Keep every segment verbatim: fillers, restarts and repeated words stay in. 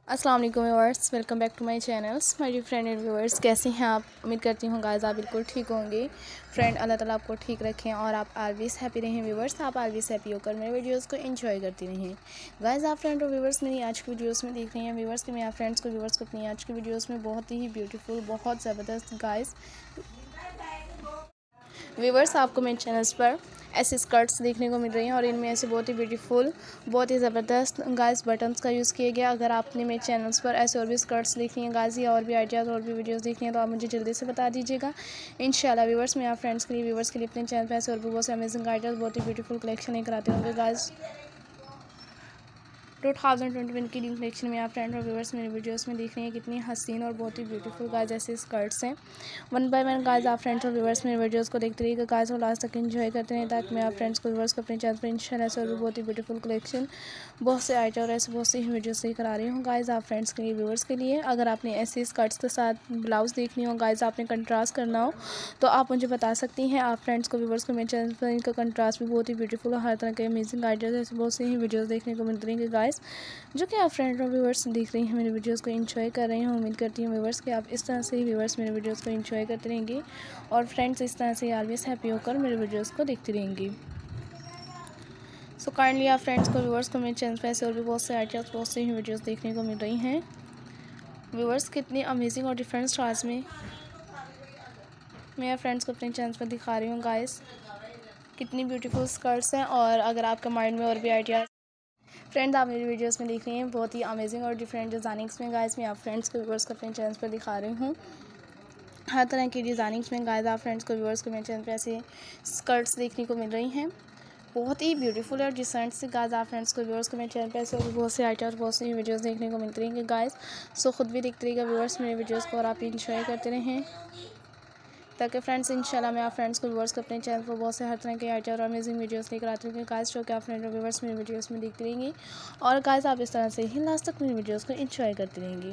अस्सलाम वालेकुम viewers, welcome back to my channels my dear friend and viewers. कैसे हैं आप? उम्मीद करती हूँ गाइस आप बिल्कुल ठीक होंगे। फ्रेंड, अल्लाह ताला आपको ठीक रखें और आप ऑलवेज़ हैप्पी रहें। व्यूअर्स, आप ऑलवेज़ हैप्पी होकर मेरे वीडियोस को एंजॉय करती रहें। गाइस, आप फ्रेंड और व्यूअर्स मेरी आज की वीडियोस में देख रही हैं व्यूअर्स कि मैं आप फ्रेंड्स को व्यूअर्स को अपनी आज की वीडियोज़ में बहुत ही ब्यूटीफुल, बहुत ज़बरदस्त गाइस व्यूअर्स आपको मेरे चैनल्स पर ऐसे स्कर्ट्स देखने को मिल रही हैं और इनमें ऐसे बहुत ही ब्यूटीफुल, बहुत ही ज़बरदस्त गाइस बटन्स का यूज़ किया गया। अगर आपने मेरे चैनल्स पर ऐसे और भी स्कर्ट्स देखनी है गाइस या और भी आइडियाज़ और भी वीडियोस देखनी है तो आप मुझे जल्दी से बता दीजिएगा। इंशाल्लाह व्यूअर्स मैं आप फ्रेंड्स के लिए व्यूअर्स के लिए अपने चैनल पर ऐसे और भी बहुत से अमेजिंग आइडियाज़, बहुत ही ब्यूटीफुल कलेक्शन लेकर आते होंगे guys. Two thousand twenty one की न्यू कलेक्शन में आप फ्रेंड और व्यूअर्स मेरे वीडियोस में देख रहे हैं कितनी हसीन और बहुत ही ब्यूटीफुल गाइस ऐसे स्कर्ट्स हैं। वन बाय वन गाइस आप फ्रेंड्स और व्यूअर्स मेरे वीडियोस को देखते रहिएगा गाइस और लास्ट तक एंजॉय करते हैं ताकि मैं आप फ्रेंड्स को व्यूअर्स को अपने चैनल पर इंशाल्लाह ऐसे और भी बहुत ही ब्यूटीफुल कलेक्शन, बहुत से आइटम और ऐसे बहुत सी वीडियोस लेकर आ रही हूँ गाइस आप फ्रेंड्स के लिए व्यूअर्स के लिए। अगर आपने ऐसे स्कर्ट्स के साथ ब्लाउज देखनी हो गाइस, आपने कंट्रास्ट करना हो तो आप मुझे बता सकती हैं। आप फ्रेंड्स को व्यूअर्स को मेरे चैनल पर इनका कंट्रास्ट भी बहुत ही ब्यूटीफुल और हर तरह के अमेजिंग आइडियाज़ ऐसे बहुत से ही वीडियोज़ देखने को मिलते रहेंगे गाइस, जो कि आप फ्रेंड और व्यूअर्स देख रही हैं मेरे वीडियोस को एंजॉय कर रही हूँ। उम्मीद करती हूँ व्यूअर्स कि आप इस तरह से ही व्यूअर्स मेरे वीडियोस को एंजॉय करते रहेंगे और फ्रेंड्स इस तरह से ऑलवेज हैप्पी होकर मेरे वीडियोस को देखती रहेंगी। सो काइंडली आप फ्रेंड्स को व्यूअर्स को मेरे चैनल पर ऐसे और भी बहुत से आइडियाज़, बहुत से ही वीडियोज़ देखने को मिल रही हैं व्यूअर्स। कितनी अमेजिंग और डिफरेंट स्टार्स में मैं फ्रेंड्स को अपने चैनल पर दिखा रही हूँ गाइस, कितनी ब्यूटीफुल स्कर्ट्स हैं। और अगर आपके माइंड में और भी आइडियाज़ फ्रेंड्स आप मेरी वीडियोस में देख रही हैं बहुत ही अमेजिंग और डिफरेंट डिज़ाइनिंग्स में गाइस, मैं आप फ्रेंड्स को व्यूअर्स को अपने चैनल पर दिखा रही हूँ हर तरह की डिज़ाइनिंग्स में गाइस। आप फ्रेंड्स को व्यूअर्स को मेरे चैनल पर ऐसे स्कर्ट्स देखने को मिल रही हैं बहुत ही ब्यूटीफुल और डिसेंट से गाइस। आप फ्रेंड्स को व्यूअर्स को मेरे चैनल पर ऐसे बहुत से आइटम्स, बहुत सी वीडियोस देखने को मिलती रहेंगे गाइस। सो खुद भी देखते रहिएगा व्यूअर्स मेरे वीडियोस को और आप इंजॉय करते रहें ताकि फ्रेंड्स इंशाल्लाह मैं आप फ्रेंड्स को व्यूअर्स को अपने चैनल पर बहुत से हर तरह के आइडिया और अमेजिंग वीडियोस लेकर आती हूँ गाइस, जो कि आप फ्रेंड और व्यूअर्स मेरे वीडियोस में देखती रहेंगी और गाइस आप इस तरह से ही लास्ट तक मेरी वीडियोस को एंजॉय करती रहेंगी।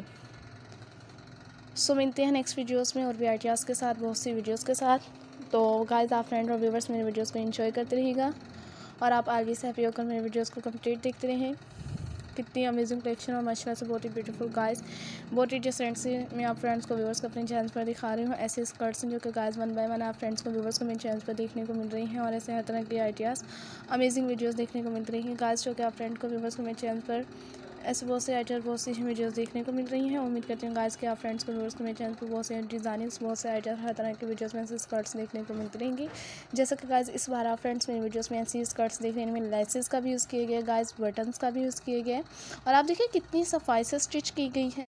सो मिलते हैं नेक्स्ट वीडियोस में और भी आइडियाज़ के साथ, बहुत सी वीडियोस के साथ। तो गाइस आप फ्रेंड और व्यूअर्स मेरे वीडियोस को एंजॉय करते रहिएगा और आप ऑलवेज हैप्पी होकर मेरे वीडियोस को कंप्लीट देखते रहें। कितनी अमेजिंग कलेक्शन और माशाल्लाह से बहुत ही ब्यूटीफुल गाइस, बहुत ही डिसेंट से मैं आप फ्रेंड्स को व्यूअर्स को अपने चैनल पर दिखा रही हूँ ऐसे स्कर्ट्स जो कि गाइस वन बाय वन आप फ्रेंड्स को व्यूअर्स को मेरे चैनल पर देखने को मिल रही हैं और ऐसे हर तरह के आइडियाज़, अमेजिंग वीडियोस देखने को मिल रही हैं गाइस, जो कि आप फ्रेंड को व्यूअर्स को मेरे चैनल पर ऐसे बहुत से आइडियाज़, बहुत सी वीडियोस देखने को मिल रही हैं। उम्मीद करती हूँ गाइस कि आप फ्रेंड्स को व्यूअर्स को मेरे चैनल पर बहुत से डिज़ाइनिंग्स, बहुत से आइडियाज़, हर तरह के वीडियोस में ऐसे स्कर्ट्स देखने को मिलती रहेंगी। जैसा कि गाइस इस बार आप फ्रेंड्स मेरे वीडियोस में ऐसी स्कर्ट्स देखने में लेसेस का भी यूज़ किए गए गाइस, बटन्स का भी यूज़ किए गए और आप देखिए कितनी सफाई से स्टिच की गई है।